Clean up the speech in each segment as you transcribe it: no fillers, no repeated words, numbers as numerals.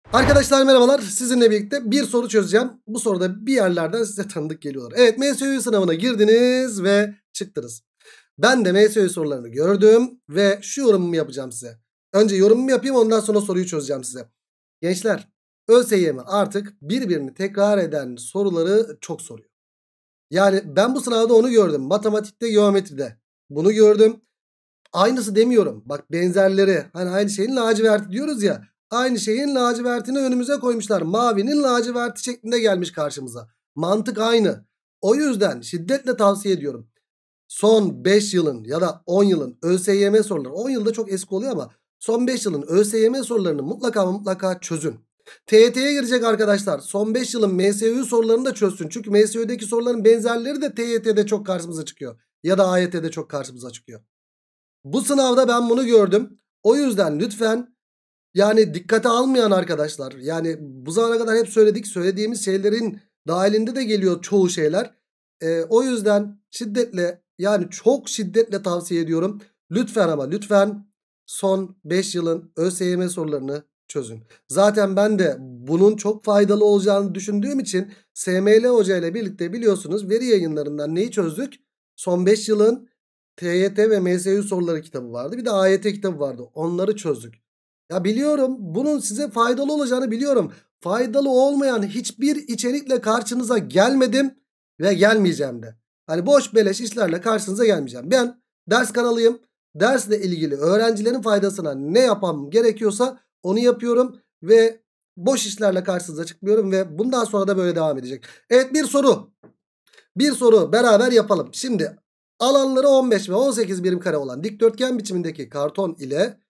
Arkadaşlar merhabalar. Sizinle birlikte bir soru çözeceğim. Bu soruda bir yerlerden size tanıdık geliyorlar. Evet, MSÜ sınavına girdiniz ve çıktınız. Ben de MSÜ sorularını gördüm ve şu yorumumu yapacağım size. Önce yorumumu yapayım, ondan sonra soruyu çözeceğim size. Gençler, ÖSYM artık birbirini tekrar eden soruları çok soruyor. Yani ben bu sınavda onu gördüm. Matematikte, geometride bunu gördüm. Aynısı demiyorum. Bak, benzerleri, hani aynı şeyin laciverti diyoruz ya. Aynı şeyin lacivertini önümüze koymuşlar. Mavinin laciverti şeklinde gelmiş karşımıza. Mantık aynı. O yüzden şiddetle tavsiye ediyorum. Son 5 yılın ya da 10 yılın ÖSYM soruları. 10 yılda çok eski oluyor ama son 5 yılın ÖSYM sorularını mutlaka çözün. TYT'ye girecek arkadaşlar. Son 5 yılın MSÜ sorularını da çözsün. Çünkü MSÜ'deki soruların benzerleri de TYT'de çok karşımıza çıkıyor. Ya da AYT'de çok karşımıza çıkıyor. Bu sınavda ben bunu gördüm. O yüzden lütfen, yani dikkate almayan arkadaşlar, yani bu zamana kadar hep söylediğimiz şeylerin dahilinde de geliyor çoğu şeyler. O yüzden şiddetle, yani çok şiddetle tavsiye ediyorum. Lütfen ama lütfen son 5 yılın ÖSYM sorularını çözün. Zaten ben de bunun çok faydalı olacağını düşündüğüm için SML Hoca ile birlikte biliyorsunuz veri yayınlarından neyi çözdük? Son 5 yılın TYT ve MSÜ soruları kitabı vardı. Bir de AYT kitabı vardı. Onları çözdük. Ya biliyorum, bunun size faydalı olacağını biliyorum. Faydalı olmayan hiçbir içerikle karşınıza gelmedim ve gelmeyeceğim de. Hani boş beleş işlerle karşınıza gelmeyeceğim. Ben ders kanalıyım. Dersle ilgili öğrencilerin faydasına ne yapmam gerekiyorsa onu yapıyorum ve boş işlerle karşınıza çıkmıyorum ve bundan sonra da böyle devam edecek. Evet, bir soru. Bir soru beraber yapalım. Şimdi alanları 15 ve 18 birim kare olan dikdörtgen biçimindeki karton ile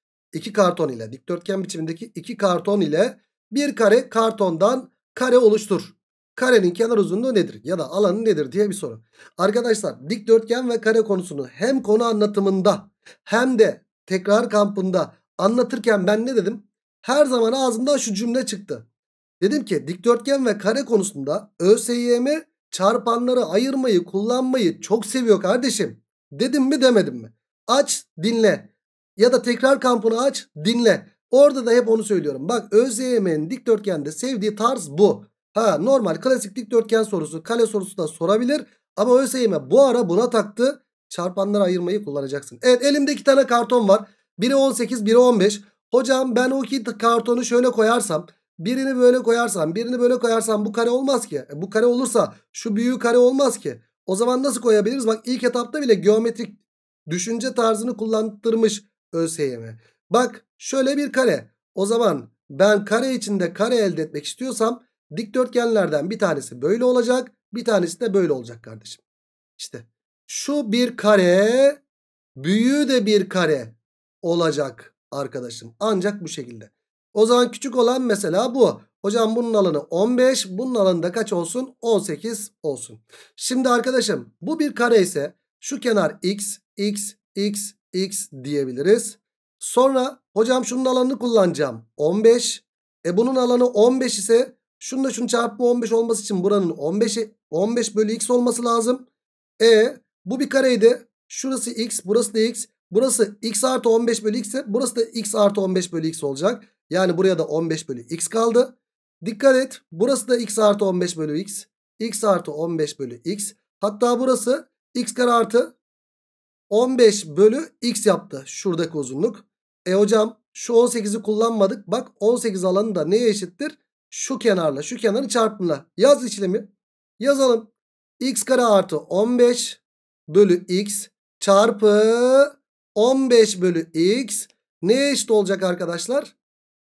dikdörtgen biçimindeki iki karton ile bir kare kartondan kare oluştur. Karenin kenar uzunluğu nedir ya da alanı nedir diye bir soru. Arkadaşlar, dikdörtgen ve kare konusunu hem konu anlatımında hem de tekrar kampında anlatırken ben ne dedim? Her zaman ağzımdan şu cümle çıktı. Dedim ki dikdörtgen ve kare konusunda ÖSYM çarpanları ayırmayı, kullanmayı çok seviyor kardeşim. Dedim mi demedim mi? Aç dinle. Ya da tekrar kampını aç dinle. Orada da hep onu söylüyorum. Bak, ÖSYM'nin dikdörtgende sevdiği tarz bu. Ha, normal klasik dikdörtgen sorusu, kare sorusu da sorabilir. Ama ÖSYM bu ara buna taktı. Çarpanları ayırmayı kullanacaksın. Evet, elimde 2 tane karton var. Biri 18, biri 15. Hocam ben o 2 kartonu şöyle koyarsam, birini böyle koyarsam, birini böyle koyarsam bu kare olmaz ki. Bu kare olursa şu büyüğü kare olmaz ki. O zaman nasıl koyabiliriz? Bak, ilk etapta bile geometrik düşünce tarzını kullandırmış ÖSYM. Bak, şöyle bir kare. O zaman ben kare içinde kare elde etmek istiyorsam dikdörtgenlerden bir tanesi böyle olacak, bir tanesi de böyle olacak kardeşim. İşte şu bir kare, büyüğü de bir kare olacak arkadaşım. Ancak bu şekilde. O zaman küçük olan mesela bu. Hocam bunun alanı 15, bunun alanı da kaç olsun? 18 olsun. Şimdi arkadaşım, bu bir kare ise şu kenar x, x, x, x diyebiliriz. Sonra hocam şunun alanını kullanacağım. 15. Bunun alanı 15 ise şununla şunun çarpımı 15 olması için buranın 15 bölü x olması lazım. Bu bir kareydi. Şurası x, burası da x. Burası x artı 15 bölü x ise burası da x artı 15 bölü x olacak. Yani buraya da 15 bölü x kaldı. Dikkat et, burası da x artı 15 bölü x. X artı 15 bölü x. Hatta burası x kare artı 15 bölü x yaptı. Şuradaki uzunluk. Hocam şu 18'i kullanmadık. Bak, 18 alanı da neye eşittir? Şu kenarla şu kenarın çarpımına. Yaz işlemi. Yazalım. X kare artı 15 bölü x çarpı 15 bölü x neye eşit olacak arkadaşlar?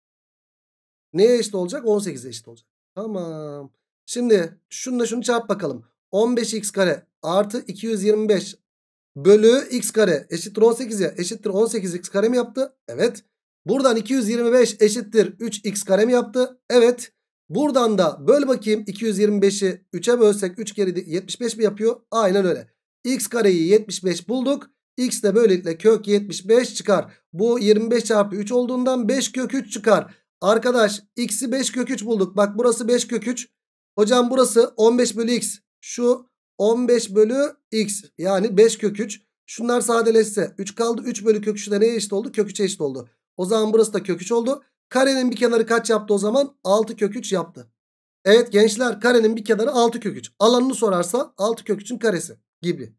Neye eşit olacak? 18'e eşit olacak. Tamam. Şimdi şununla şunu çarp bakalım. 15x kare artı 225 bölü x kare eşittir 18 ya. Eşittir 18x kare mi yaptı? Evet. Buradan 225 eşittir 3x kare mi yaptı? Evet. Buradan da böl bakayım, 225'i 3'e bölsek 3 kere 75 mi yapıyor? Aynen öyle. X kareyi 75 bulduk. X de böylelikle kök 75 çıkar. Bu 25 çarpı 3 olduğundan 5 kök 3 çıkar. Arkadaş, x'i 5 kök 3 bulduk. Bak, burası 5 kök 3. Hocam burası 15 bölü x. Şu 15 bölü x, yani 5 kök 3. Şunlar sadeleşse 3 kaldı. 3 bölü kök 3 de neye eşit oldu? Kök 3'e eşit oldu. O zaman burası da kök 3 oldu. Karenin bir kenarı kaç yaptı o zaman? 6 kök 3 yaptı. Evet gençler, karenin bir kenarı 6 kök 3. Alanını sorarsa 6 kök 3'ün karesi gibi.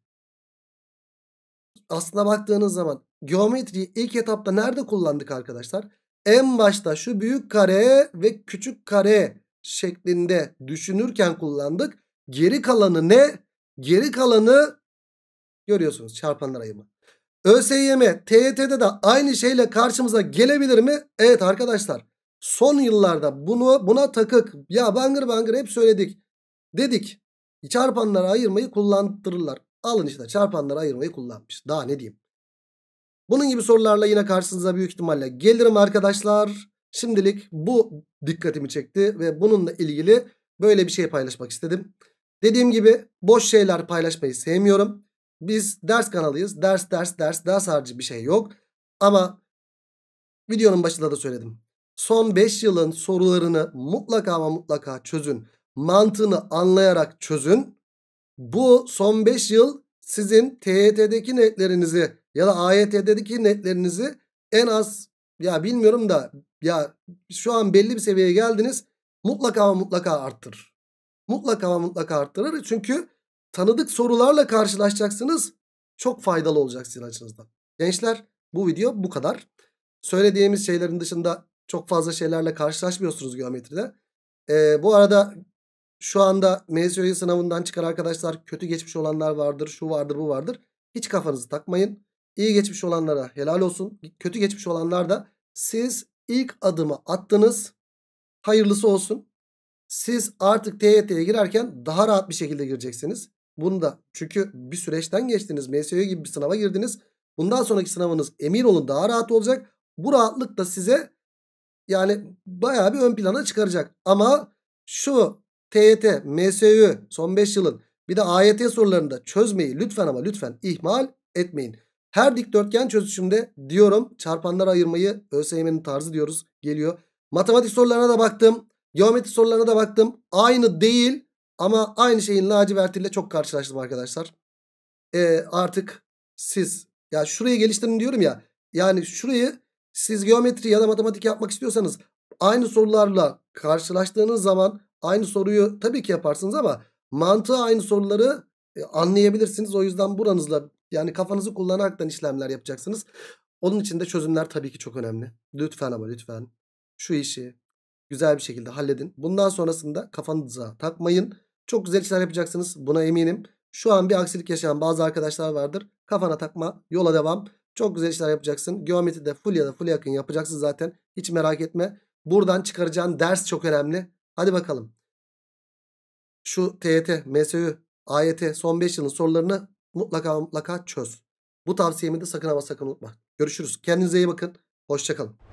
Aslına baktığınız zaman geometriyi ilk etapta nerede kullandık arkadaşlar? En başta şu büyük kare ve küçük kare şeklinde düşünürken kullandık. Geri kalanı ne? Geri kalanı görüyorsunuz, çarpanlar ayımı. ÖSYM, TYT'de de aynı şeyle karşımıza gelebilir mi? Evet arkadaşlar. Son yıllarda buna takık. Ya bangır bangır hep söyledik. Dedik. Çarpanlara ayırmayı kullandırırlar. Alın işte, çarpanlara ayırmayı kullanmış. Daha ne diyeyim. Bunun gibi sorularla yine karşınıza büyük ihtimalle gelirim arkadaşlar. Şimdilik bu dikkatimi çekti ve bununla ilgili böyle bir şey paylaşmak istedim. Dediğim gibi boş şeyler paylaşmayı sevmiyorum. Biz ders kanalıyız. Ders harici bir şey yok. Ama videonun başında da söyledim. Son 5 yılın sorularını mutlaka ama mutlaka çözün. Mantığını anlayarak çözün. Bu son 5 yıl sizin TYT'deki netlerinizi ya da AYT'deki netlerinizi en az, ya bilmiyorum da, ya şu an belli bir seviyeye geldiniz. Mutlaka ama mutlaka arttırır. Mutlaka ama mutlaka arttırır. Çünkü tanıdık sorularla karşılaşacaksınız. Çok faydalı olacak sizin açınızdan. Gençler, bu video bu kadar. Söylediğimiz şeylerin dışında çok fazla şeylerle karşılaşmıyorsunuz geometride. Bu arada şu anda MSÜ sınavından çıkan arkadaşlar, kötü geçmiş olanlar vardır, şu vardır, bu vardır. Hiç kafanızı takmayın. İyi geçmiş olanlara helal olsun. Kötü geçmiş olanlar da, siz ilk adımı attınız. Hayırlısı olsun. Siz artık TYT'ye girerken daha rahat bir şekilde gireceksiniz. Bunu da, çünkü bir süreçten geçtiniz. MSÜ gibi bir sınava girdiniz. Bundan sonraki sınavınız emin olun daha rahat olacak. Bu rahatlık da size yani bayağı bir ön plana çıkaracak. Ama şu TYT, MSÜ son 5 yılın bir de AYT sorularını da çözmeyi lütfen ama lütfen ihmal etmeyin. Her dikdörtgen çözüşümde diyorum, çarpanlara ayırmayı ÖSYM'nin tarzı diyoruz, geliyor. Matematik sorularına da baktım. Geometri sorularına da baktım. Aynı değil ama aynı şeyin lacivertiyle çok karşılaştım arkadaşlar. Artık siz, ya şurayı geliştirin diyorum ya. Yani şurayı siz geometri ya da matematik yapmak istiyorsanız aynı sorularla karşılaştığınız zaman aynı soruyu tabii ki yaparsınız ama mantığı aynı soruları anlayabilirsiniz. O yüzden buranızla, yani kafanızı kullanaraktan işlemler yapacaksınız. Onun için de çözümler tabii ki çok önemli. Lütfen ama lütfen şu işi güzel bir şekilde halledin. Bundan sonrasında kafanıza takmayın. Çok güzel işler yapacaksınız, buna eminim. Şu an bir aksilik yaşayan bazı arkadaşlar vardır. Kafana takma, yola devam. Çok güzel işler yapacaksın. Geometride full ya da full yakın yapacaksın zaten. Hiç merak etme. Buradan çıkaracağın ders çok önemli. Hadi bakalım. Şu TYT, MSÜ, AYT son 5 yılın sorularını mutlaka mutlaka çöz. Bu tavsiyemi de sakın ama sakın unutma. Görüşürüz. Kendinize iyi bakın. Hoşça kalın.